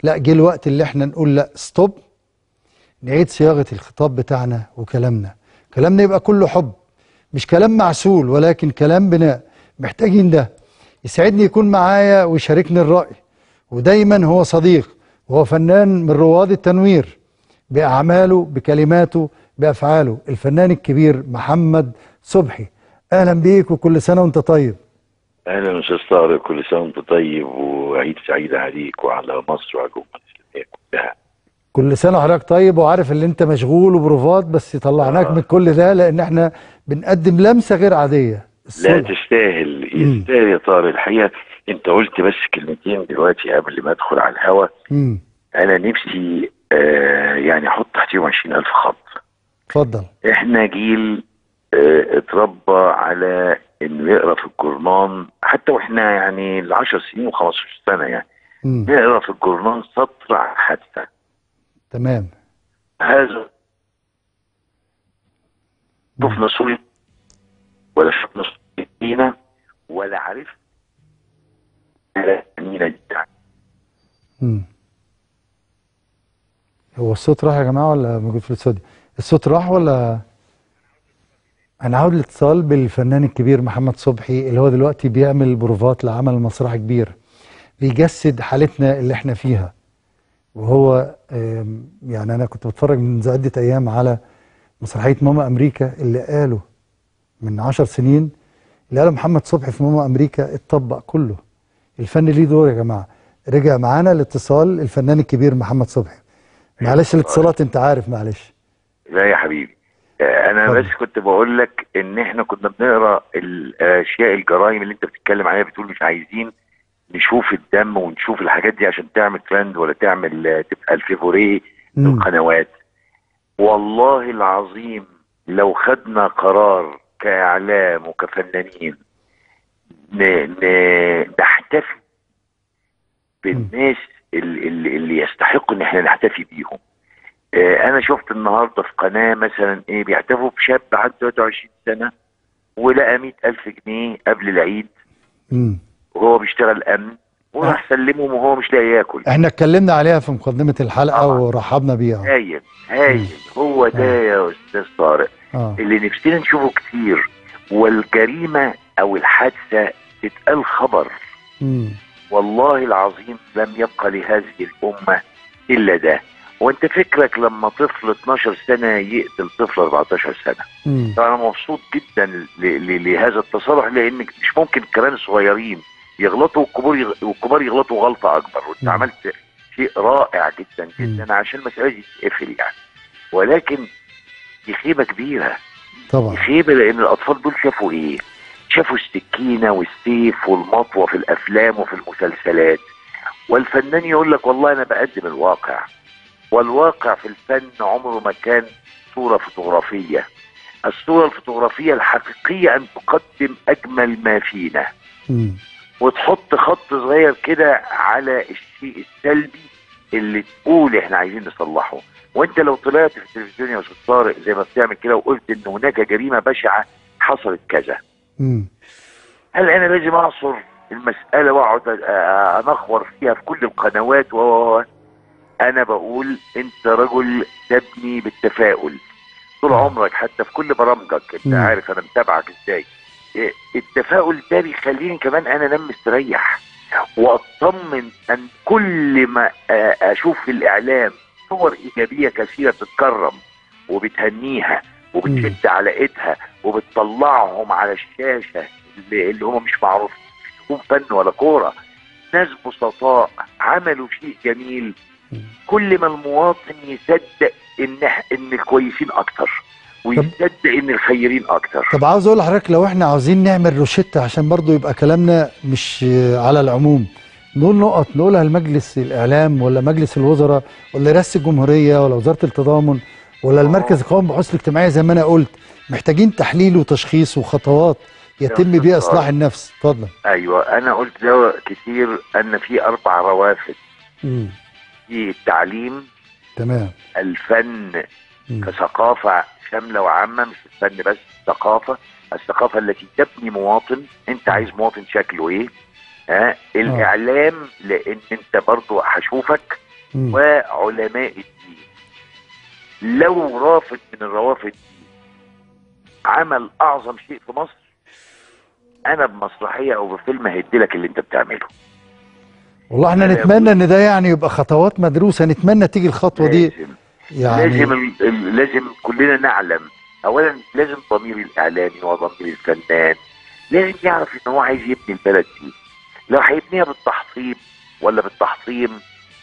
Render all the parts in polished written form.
لا، جه الوقت اللي احنا نقول لا ستوب، نعيد صياغة الخطاب بتاعنا وكلامنا. كلامنا يبقى كله حب، مش كلام معسول ولكن كلام بناء. محتاجين ده. يسعدني يكون معايا ويشاركني الرأي، ودايما هو صديق وهو فنان من رواد التنوير بأعماله بكلماته بأفعاله، الفنان الكبير محمد صبحي. أهلا بيك وكل سنة وانت طيب. اهلا استاذ طارق، كل سنه وانت طيب وعيد سعيد عليك وعلى مصر وعلى الامه الاسلاميه كلها. كل سنة وحضرتك طيب، وعارف ان انت مشغول وبروفات، بس طلعناك من كل ده لان احنا بنقدم لمسة غير عادية. لا الصلح. تستاهل، يستاهل يا طارق. الحقيقه انت قلت بس كلمتين دلوقتي قبل ما ادخل على الهوا. انا نفسي يعني احط تحتيهم 20,000 خط. اتفضل. احنا جيل اتربى على انه يقرا في الجورنان، حتى واحنا يعني ال 10 سنين و15 سنه يعني نقرا في الجورنان سطر عن حادثه. تمام. هذا شفنا صورة ولا شفنا صورة مينا ولا عرفنا مينا دي. هو الصوت راح يا جماعة ولا موجود في الاستوديو؟ الصوت راح ولا؟ هنعود الاتصال بالفنان الكبير محمد صبحي اللي هو دلوقتي بيعمل بروفات لعمل مسرحي كبير بيجسد حالتنا اللي احنا فيها. وهو يعني انا كنت بتفرج من عدة ايام على مسرحية ماما امريكا اللي قاله من 10 سنين، اللي قاله محمد صبحي في ماما امريكا اتطبق كله. الفن ليه دور يا جماعة. رجع معانا الاتصال الفنان الكبير محمد صبحي. معلش الاتصالات انت عارف، معلش. لا يا حبيبي، انا بس كنت بقول لك ان احنا كنا بنقرا الاشياء الجرائم اللي انت بتتكلم عليها، بتقول مش عايزين نشوف الدم ونشوف الحاجات دي عشان تعمل ترند ولا تعمل تبقى الفيفوريه القنوات. والله العظيم لو خدنا قرار كاعلام وكفنانين نحتفي بالناس اللي يستحقوا ان احنا نحتفي بيهم. انا شفت النهارده في قناه مثلا بيحتفوا بشاب عنده 23 سنه ولقى 100,000 جنيه قبل العيد وهو بيشتغل امن، وراح سلمهم وهو مش لاقي ياكل. احنا اتكلمنا عليها في مقدمه الحلقه ورحبنا بيها. هايل هايل. هو ده يا استاذ طارق اللي نفسنا نشوفه كتير. والجريمه او الحادثه تتقال خبر. والله العظيم لم يبقى لهذه الامه الا ده. وانت فكرك لما طفل 12 سنه يقتل طفل 14 سنه؟ انا مبسوط جدا لهذا التصرف، لان مش ممكن كمان الصغيرين يغلطوا والكبار يغلطوا غلطه اكبر. وانت عملت شيء رائع جدا جدا عشان المساله دي تتقفل يعني. ولكن دي خيبه كبيره طبعا. دي خيبه لان الاطفال دول شافوا ايه؟ شافوا السكينه والسيف والمطوه في الافلام وفي المسلسلات. والفنان يقول لك والله انا بقدم الواقع. والواقع في الفن عمره ما كان صورة فوتوغرافية. الصورة الفوتوغرافية الحقيقية أن تقدم أجمل ما فينا وتحط خط صغير كده على الشيء السلبي اللي تقول احنا عايزين نصلحه. وانت لو طلعت في التلفزيون يا استاذ طارق زي ما بتعمل كده وقلت ان هناك جريمة بشعة حصلت كذا، هل انا لازم اعصر المسألة واقعد انخور فيها في كل القنوات انا بقول انت رجل تبني بالتفاؤل طول عمرك، حتى في كل برامجك انت عارف انا متابعك ازاي. التفاؤل ده بيخليني كمان انا انام مستريح واطمن ان كل ما اشوف في الاعلام صور ايجابيه كثيره بتتكرم وبتهنيها وبتشد على ايدها وبتطلعهم على الشاشه اللي هم مش معروفين يكون فن ولا كوره، ناس بسطاء عملوا شيء جميل. كل ما المواطن يصدق ان الكويسين اكتر ويصدق ان الخيرين اكتر. طب عاوز اقول لحضرتك لو احنا عاوزين نعمل روشته عشان برضو يبقى كلامنا مش على العموم، نقول نقط نقولها لمجلس الاعلام ولا مجلس الوزراء ولا رئاسه الجمهوريه ولا وزاره التضامن ولا المركز القومي للبحوث الاجتماعيه زي ما انا قلت، محتاجين تحليل وتشخيص وخطوات يتم بيها اصلاح النفس. اتفضل. ايوه انا قلت ده كتير ان في 4 روافد. في التعليم، تمام، الفن كثقافة شاملة وعامة، مش الفن بس، ثقافة، الثقافة التي تبني مواطن. انت عايز مواطن شكله ايه؟ الاعلام، لان انت برضو هشوفك وعلماء الدين. لو رافض من الروافد دي عمل اعظم شيء في مصر، انا بمسرحيه او بفيلم هيديلك اللي انت بتعمله. والله احنا نتمنى ان ده يعني يبقى خطوات مدروسه، نتمنى تيجي الخطوه دي. يعني لازم كلنا نعلم. اولا لازم ضمير الاعلامي وضمير الفنان لازم يعرف ان هو عايز يبني البلد دي. لو هيبنيها بالتحطيم ولا بالتحطيم،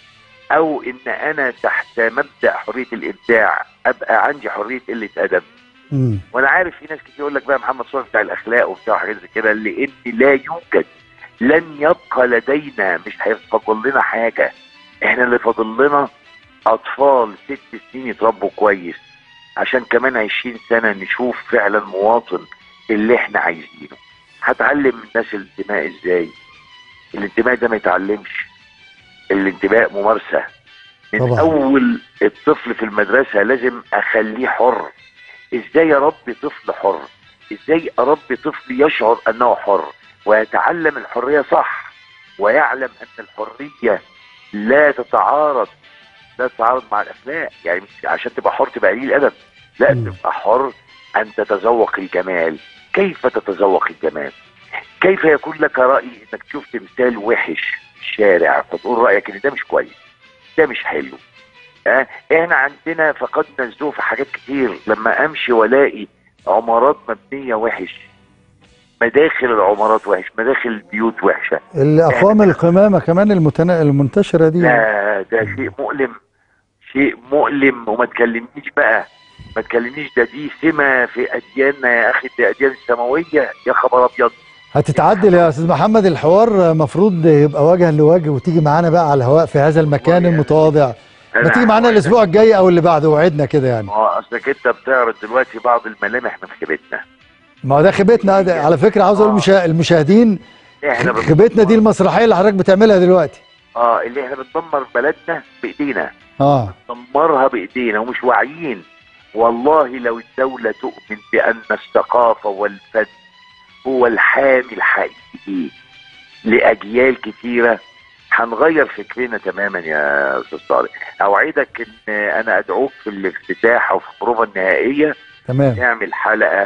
او ان انا تحت مبدأ حرية الابداع ابقى عندي حرية قلة ادب. وانا عارف في ناس كتير يقول لك بقى محمد صبحي بتاع الاخلاق وبتاع حاجات زي كده، لان لا يوجد، لن يبقى لدينا، مش هيفضل لنا حاجة. احنا اللي فاضل لنا اطفال 6 سنين يتربوا كويس عشان كمان 20 سنة نشوف فعلا مواطن اللي احنا عايزينه. هتعلم الناس الانتماء ازاي؟ الانتماء ده ما يتعلمش، الانتماء ممارسة. من طبعا. اول الطفل في المدرسة لازم اخليه حر. ازاي اربي طفل حر؟ ازاي اربي طفل يشعر انه حر ويتعلم الحرية صح، ويعلم ان الحرية لا تتعارض مع الاخلاق. يعني مش عشان تبقى حر تبقى قليل ادب، لا تبقى حر ان تتذوق الجمال. كيف تتذوق الجمال؟ كيف يكون لك رأي انك تشوف تمثال وحش في الشارع فتقول رأيك ان ده مش كويس، ده مش حلو. احنا عندنا فقدنا الذوق في حاجات كتير. لما امشي والاقي عمارات مبنية وحش، مداخل العمارات وحش، مداخل البيوت وحشة، الأقوام القمامة كمان المنتشرة دي، لا ده شيء مؤلم، شيء مؤلم. وما تكلمنيش بقى، ما تكلمنيش دي سمة في أدياننا يا أخي، دي أديان السماوية. يا خبر أبيض. هتتعدل يا أستاذ محمد، الحوار مفروض يبقى وجها لوجه، وتيجي معانا بقى على الهواء في هذا المكان المتواضع. ما تيجي معانا الأسبوع الجاي أو اللي بعده، وعدنا كده يعني. أصلك أنت بتعرض دلوقتي بعض الملامح من خيبتنا. ما هو ده خيبتنا على فكرة. عاوز أقول المشاهدين، خيبتنا دي المسرحية اللي حضرتك بتعملها دلوقتي. اللي احنا بندمر بلدنا بإيدينا. بندمرها بإيدينا ومش واعيين. والله لو الدولة تؤمن بأن الثقافة والفن هو الحامي الحقيقي لأجيال كثيرة، هنغير فكرنا تماما يا أستاذ طارق. أوعدك إن أنا أدعوك في الافتتاح أو في البروفة النهائية تمام نعمل حلقة.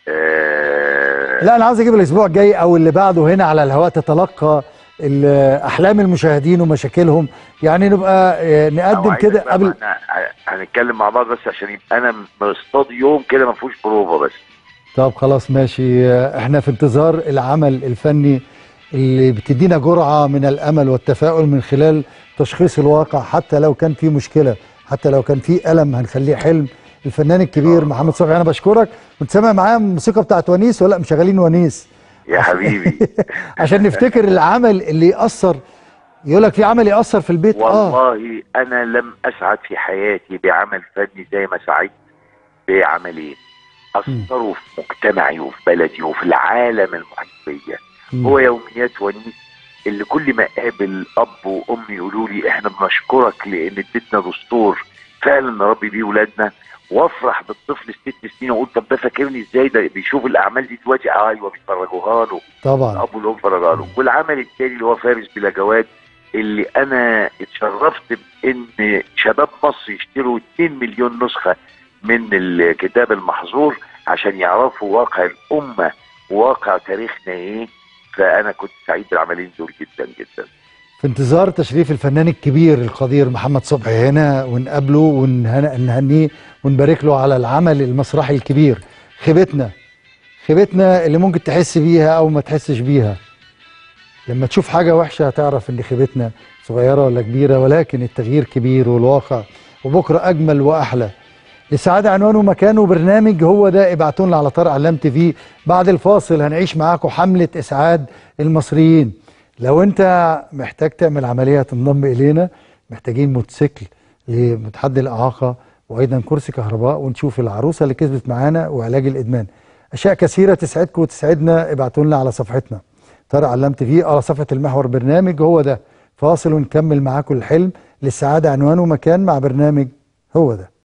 لا أنا عاوز أجيب الأسبوع الجاي أو اللي بعده هنا على الهواء، تتلقى أحلام المشاهدين ومشاكلهم، يعني نبقى نقدم كده قبل. هنتكلم مع بعض بس عشان يبقى أنا مصطاد يوم كده ما فيهوش بروفة بس. طب خلاص ماشي، احنا في انتظار العمل الفني اللي بتدينا جرعة من الأمل والتفاؤل من خلال تشخيص الواقع، حتى لو كان في مشكلة، حتى لو كان في ألم هنخليه حلم. الفنان الكبير محمد صبحي، أنا بشكرك. كنت سامع معاه الموسيقى بتاعت ونيس ولا مشغلين ونيس يا حبيبي؟ عشان نفتكر العمل اللي يأثر. يقول لك في عمل يأثر في البيت. والله أنا لم أسعد في حياتي بعمل فني زي ما سعيت بعملين أثروا في مجتمعي وفي بلدي وفي العالم المحيط بيا. هو يوميات ونيس، اللي كل ما اقابل اب وام يقولوا لي احنا بنشكرك لان اديتنا دستور فعلا نربي بيه ولادنا. وافرح بالطفل 6 سنين واقول طب ده فاكرني ازاي، ده بيشوف الاعمال دي دلوقتي. ايوه بيفرجوها له طبعا، الاب اللي هو بيفرجها له. والعمل الثاني اللي هو فارس بلا جواد، اللي انا اتشرفت بان شباب مصر يشتروا 2 مليون نسخه من الكتاب المحظور عشان يعرفوا واقع الامه وواقع تاريخنا ايه. فانا كنت سعيد بالعملين دول جدا جدا. في انتظار تشريف الفنان الكبير القدير محمد صبحي هنا، ونقابله ونهنيه ونبارك له على العمل المسرحي الكبير. خيبتنا اللي ممكن تحس بيها او ما تحسش بيها. لما تشوف حاجة وحشة هتعرف ان خيبتنا صغيرة ولا كبيرة، ولكن التغيير كبير والواقع وبكرة اجمل واحلى. السعادة عنوانه ومكانه برنامج هو ده. ابعتوا لنا على طارق علام TV. بعد الفاصل هنعيش معاكم حملة اسعاد المصريين. لو انت محتاج تعمل عملية تنضم الينا، محتاجين موتوسيكل لمتحدي الاعاقة وايضا كرسي كهرباء، ونشوف العروسة اللي كسبت معانا وعلاج الادمان. اشياء كثيرة تسعدكم وتسعدنا. ابعتوا لنا على صفحتنا طارق علام TV، على صفحة المحور برنامج هو ده. فاصل ونكمل معاكم الحلم للسعادة عنوانه ومكان مع برنامج هو ده.